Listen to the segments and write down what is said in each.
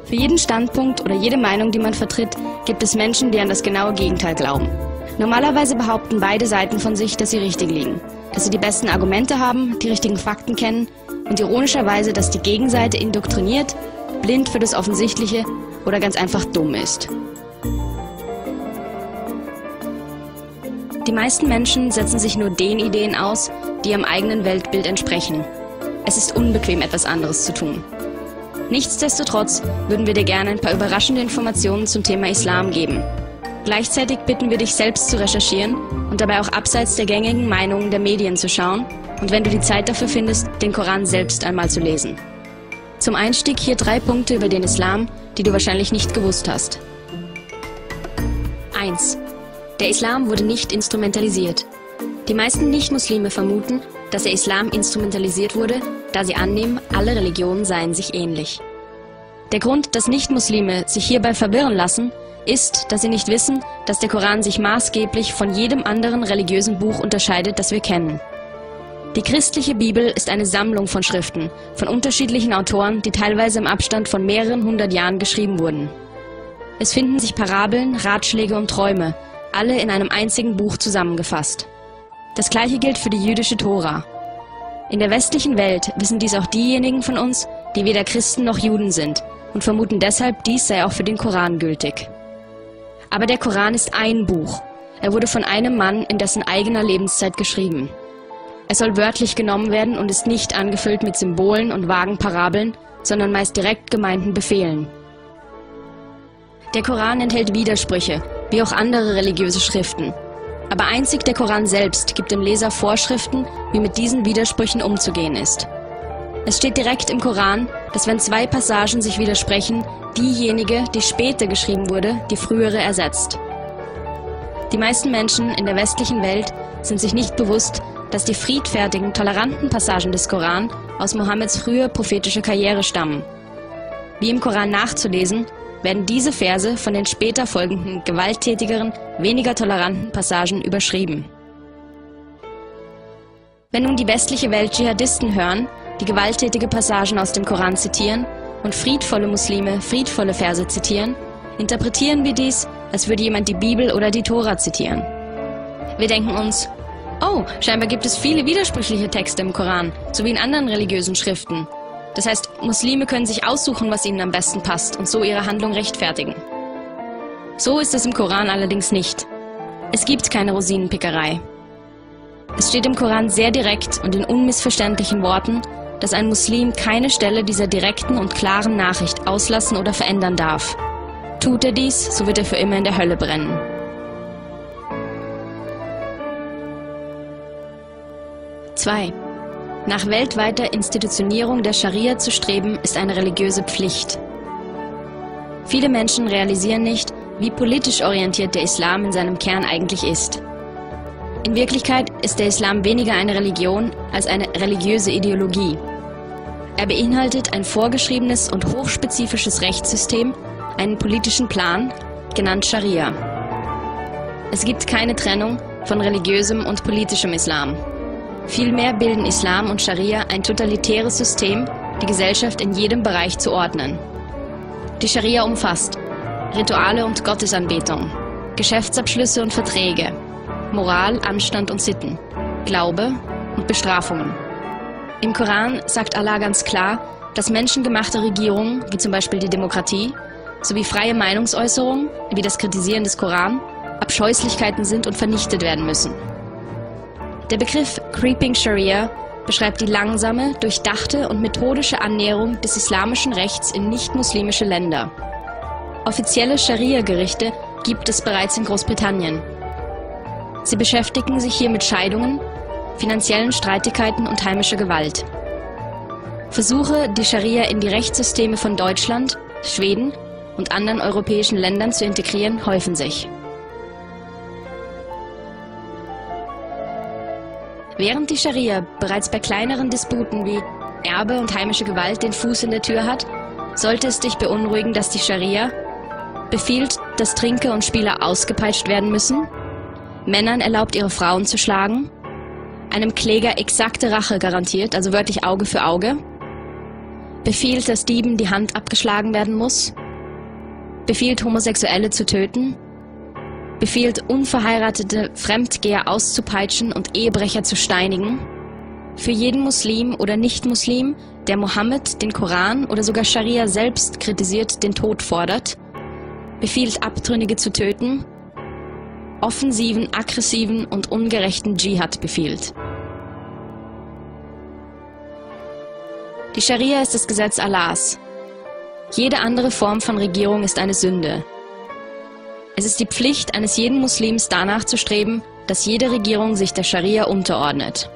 Für jeden Standpunkt oder jede Meinung, die man vertritt, gibt es Menschen, die an das genaue Gegenteil glauben. Normalerweise behaupten beide Seiten von sich, dass sie richtig liegen, dass sie die besten Argumente haben, die richtigen Fakten kennen und ironischerweise, dass die Gegenseite indoktriniert, blind für das Offensichtliche oder ganz einfach dumm ist. Die meisten Menschen setzen sich nur den Ideen aus, die ihrem eigenen Weltbild entsprechen. Es ist unbequem, etwas anderes zu tun. Nichtsdestotrotz würden wir dir gerne ein paar überraschende Informationen zum Thema Islam geben. Gleichzeitig bitten wir dich selbst zu recherchieren und dabei auch abseits der gängigen Meinungen der Medien zu schauen und wenn du die Zeit dafür findest, den Koran selbst einmal zu lesen. Zum Einstieg hier 3 Punkte über den Islam, die du wahrscheinlich nicht gewusst hast. 1. Der Islam wurde nicht instrumentalisiert. Die meisten Nicht-Muslime vermuten, dass der Islam instrumentalisiert wurde, da sie annehmen, alle Religionen seien sich ähnlich. Der Grund, dass Nicht-Muslime sich hierbei verwirren lassen, ist, dass sie nicht wissen, dass der Koran sich maßgeblich von jedem anderen religiösen Buch unterscheidet, das wir kennen. Die christliche Bibel ist eine Sammlung von Schriften, von unterschiedlichen Autoren, die teilweise im Abstand von mehreren 100 Jahren geschrieben wurden. Es finden sich Parabeln, Ratschläge und Träume, alle in einem einzigen Buch zusammengefasst. Das Gleiche gilt für die jüdische Tora. In der westlichen Welt wissen dies auch diejenigen von uns, die weder Christen noch Juden sind und vermuten deshalb, dies sei auch für den Koran gültig. Aber der Koran ist ein Buch. Er wurde von einem Mann in dessen eigener Lebenszeit geschrieben. Er soll wörtlich genommen werden und ist nicht angefüllt mit Symbolen und vagen Parabeln, sondern meist direkt gemeinten Befehlen. Der Koran enthält Widersprüche, wie auch andere religiöse Schriften. Aber einzig der Koran selbst gibt dem Leser Vorschriften, wie mit diesen Widersprüchen umzugehen ist. Es steht direkt im Koran, dass wenn 2 Passagen sich widersprechen, diejenige, die später geschrieben wurde, die frühere ersetzt. Die meisten Menschen in der westlichen Welt sind sich nicht bewusst, dass die friedfertigen, toleranten Passagen des Koran aus Mohammeds früher prophetischer Karriere stammen. Wie im Koran nachzulesen, werden diese Verse von den später folgenden, gewalttätigeren, weniger toleranten Passagen überschrieben. Wenn nun die westliche Welt Dschihadisten hören, die gewalttätige Passagen aus dem Koran zitieren und friedvolle Muslime friedvolle Verse zitieren, interpretieren wir dies, als würde jemand die Bibel oder die Tora zitieren. Wir denken uns, oh, scheinbar gibt es viele widersprüchliche Texte im Koran, sowie in anderen religiösen Schriften. Das heißt, Muslime können sich aussuchen, was ihnen am besten passt und so ihre Handlung rechtfertigen. So ist es im Koran allerdings nicht. Es gibt keine Rosinenpickerei. Es steht im Koran sehr direkt und in unmissverständlichen Worten, dass ein Muslim keine Stelle dieser direkten und klaren Nachricht auslassen oder verändern darf. Tut er dies, so wird er für immer in der Hölle brennen. 2. Nach weltweiter Institutionierung der Scharia zu streben, ist eine religiöse Pflicht. Viele Menschen realisieren nicht, wie politisch orientiert der Islam in seinem Kern eigentlich ist. In Wirklichkeit ist der Islam weniger eine Religion als eine religiöse Ideologie. Er beinhaltet ein vorgeschriebenes und hochspezifisches Rechtssystem, einen politischen Plan, genannt Scharia. Es gibt keine Trennung von religiösem und politischem Islam. Vielmehr bilden Islam und Scharia ein totalitäres System, die Gesellschaft in jedem Bereich zu ordnen. Die Scharia umfasst Rituale und Gottesanbetung, Geschäftsabschlüsse und Verträge, Moral, Anstand und Sitten, Glaube und Bestrafungen. Im Koran sagt Allah ganz klar, dass menschengemachte Regierungen, wie zum Beispiel die Demokratie, sowie freie Meinungsäußerung, wie das Kritisieren des Koran, Abscheußlichkeiten sind und vernichtet werden müssen. Der Begriff Creeping Sharia beschreibt die langsame, durchdachte und methodische Annäherung des islamischen Rechts in nicht-muslimische Länder. Offizielle Scharia-Gerichte gibt es bereits in Großbritannien. Sie beschäftigen sich hier mit Scheidungen, finanziellen Streitigkeiten und heimischer Gewalt. Versuche, die Scharia in die Rechtssysteme von Deutschland, Schweden und anderen europäischen Ländern zu integrieren, häufen sich. Während die Scharia bereits bei kleineren Disputen wie Erbe und heimische Gewalt den Fuß in der Tür hat, sollte es dich beunruhigen, dass die Scharia befiehlt, dass Trinker und Spieler ausgepeitscht werden müssen, Männern erlaubt, ihre Frauen zu schlagen, einem Kläger exakte Rache garantiert, also wörtlich Auge für Auge, befiehlt, dass Dieben die Hand abgeschlagen werden muss, befiehlt, Homosexuelle zu töten, befiehlt, unverheiratete Fremdgeher auszupeitschen und Ehebrecher zu steinigen, für jeden Muslim oder Nicht-Muslim, der Mohammed, den Koran oder sogar Scharia selbst kritisiert, den Tod fordert, befiehlt, Abtrünnige zu töten, offensiven, aggressiven und ungerechten Dschihad befiehlt. Die Scharia ist das Gesetz Allahs. Jede andere Form von Regierung ist eine Sünde. Es ist die Pflicht eines jeden Muslims danach zu streben, dass jede Regierung sich der Scharia unterordnet.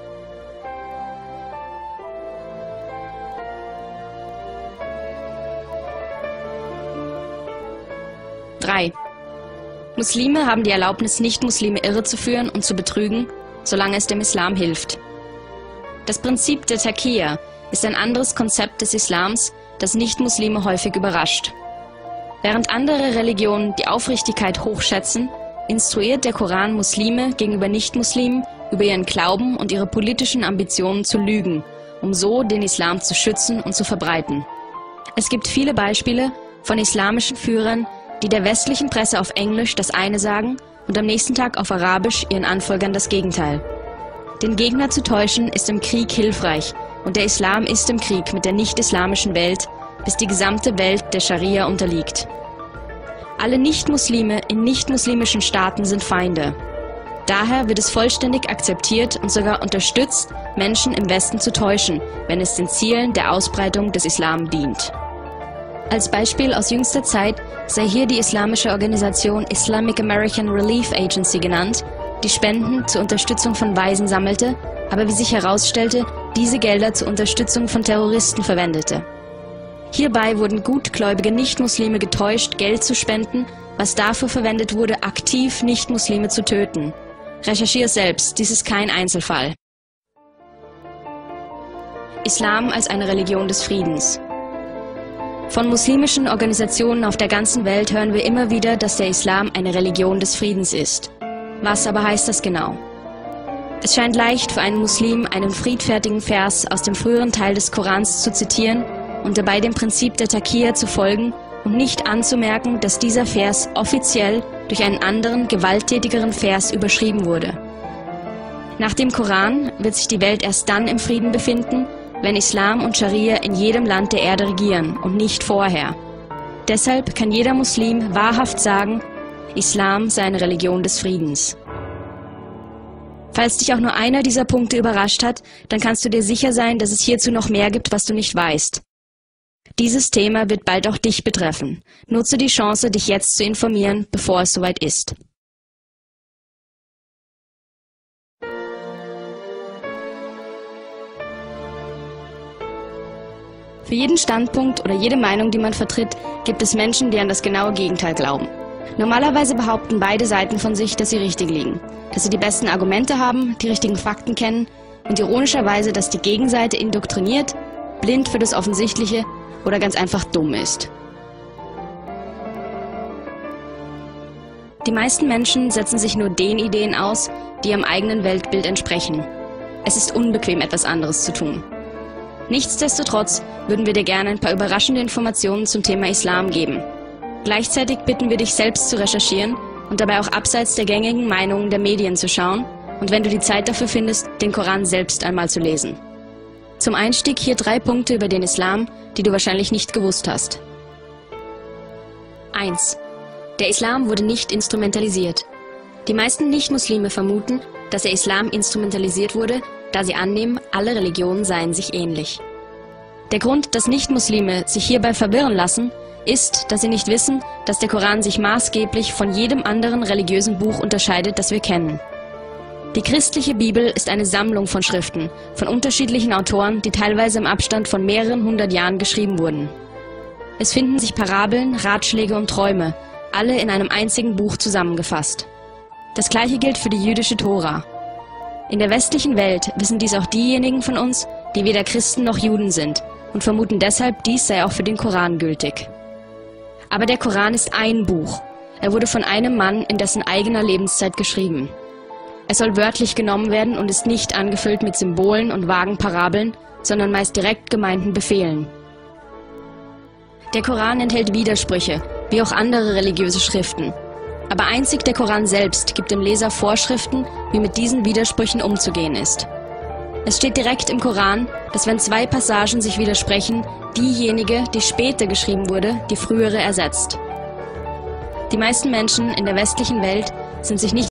Drei. Muslime haben die Erlaubnis, Nicht-Muslime irrezuführen und zu betrügen, solange es dem Islam hilft. Das Prinzip der Taqiyya ist ein anderes Konzept des Islams, das Nicht-Muslime häufig überrascht. Während andere Religionen die Aufrichtigkeit hochschätzen, instruiert der Koran Muslime gegenüber Nicht-Muslimen über ihren Glauben und ihre politischen Ambitionen zu lügen, um so den Islam zu schützen und zu verbreiten. Es gibt viele Beispiele von islamischen Führern, die der westlichen Presse auf Englisch das eine sagen und am nächsten Tag auf Arabisch ihren Anfolgern das Gegenteil. Den Gegner zu täuschen ist im Krieg hilfreich und der Islam ist im Krieg mit der nicht-islamischen Welt, bis die gesamte Welt der Scharia unterliegt. Alle Nicht-Muslime in nicht-muslimischen Staaten sind Feinde. Daher wird es vollständig akzeptiert und sogar unterstützt, Menschen im Westen zu täuschen, wenn es den Zielen der Ausbreitung des Islam dient. Als Beispiel aus jüngster Zeit sei hier die islamische Organisation Islamic American Relief Agency genannt, die Spenden zur Unterstützung von Waisen sammelte, aber wie sich herausstellte, diese Gelder zur Unterstützung von Terroristen verwendete. Hierbei wurden gutgläubige Nicht-Muslime getäuscht, Geld zu spenden, was dafür verwendet wurde, aktiv Nicht-Muslime zu töten. Recherchiere selbst, dies ist kein Einzelfall. Islam als eine Religion des Friedens. Von muslimischen Organisationen auf der ganzen Welt hören wir immer wieder, dass der Islam eine Religion des Friedens ist. Was aber heißt das genau? Es scheint leicht für einen Muslim, einen friedfertigen Vers aus dem früheren Teil des Korans zu zitieren und dabei dem Prinzip der Taqiyya zu folgen und nicht anzumerken, dass dieser Vers offiziell durch einen anderen, gewalttätigeren Vers überschrieben wurde. Nach dem Koran wird sich die Welt erst dann im Frieden befinden, wenn Islam und Scharia in jedem Land der Erde regieren und nicht vorher. Deshalb kann jeder Muslim wahrhaft sagen, Islam sei eine Religion des Friedens. Falls dich auch nur einer dieser Punkte überrascht hat, dann kannst du dir sicher sein, dass es hierzu noch mehr gibt, was du nicht weißt. Dieses Thema wird bald auch dich betreffen. Nutze die Chance, dich jetzt zu informieren, bevor es soweit ist. Für jeden Standpunkt oder jede Meinung, die man vertritt, gibt es Menschen, die an das genaue Gegenteil glauben. Normalerweise behaupten beide Seiten von sich, dass sie richtig liegen, dass sie die besten Argumente haben, die richtigen Fakten kennen und ironischerweise, dass die Gegenseite indoktriniert, blind für das Offensichtliche oder ganz einfach dumm ist. Die meisten Menschen setzen sich nur den Ideen aus, die ihrem eigenen Weltbild entsprechen. Es ist unbequem, etwas anderes zu tun. Nichtsdestotrotz würden wir dir gerne ein paar überraschende Informationen zum Thema Islam geben. Gleichzeitig bitten wir dich selbst zu recherchieren und dabei auch abseits der gängigen Meinungen der Medien zu schauen und wenn du die Zeit dafür findest, den Koran selbst einmal zu lesen. Zum Einstieg hier 3 Punkte über den Islam, die du wahrscheinlich nicht gewusst hast. 1. Der Islam wurde nicht instrumentalisiert. Die meisten Nicht-Muslime vermuten, dass der Islam instrumentalisiert wurde, da sie annehmen, alle Religionen seien sich ähnlich. Der Grund, dass Nicht-Muslime sich hierbei verwirren lassen, ist, dass sie nicht wissen, dass der Koran sich maßgeblich von jedem anderen religiösen Buch unterscheidet, das wir kennen. Die christliche Bibel ist eine Sammlung von Schriften, von unterschiedlichen Autoren, die teilweise im Abstand von mehreren 100 Jahren geschrieben wurden. Es finden sich Parabeln, Ratschläge und Träume, alle in einem einzigen Buch zusammengefasst. Das Gleiche gilt für die jüdische Tora. In der westlichen Welt wissen dies auch diejenigen von uns, die weder Christen noch Juden sind und vermuten deshalb, dies sei auch für den Koran gültig. Aber der Koran ist ein Buch. Er wurde von einem Mann in dessen eigener Lebenszeit geschrieben. Er soll wörtlich genommen werden und ist nicht angefüllt mit Symbolen und vagen Parabeln, sondern meist direkt gemeinten Befehlen. Der Koran enthält Widersprüche, wie auch andere religiöse Schriften. Aber einzig der Koran selbst gibt dem Leser Vorschriften, wie mit diesen Widersprüchen umzugehen ist. Es steht direkt im Koran, dass wenn zwei Passagen sich widersprechen, diejenige, die später geschrieben wurde, die frühere ersetzt. Die meisten Menschen in der westlichen Welt sind sich nicht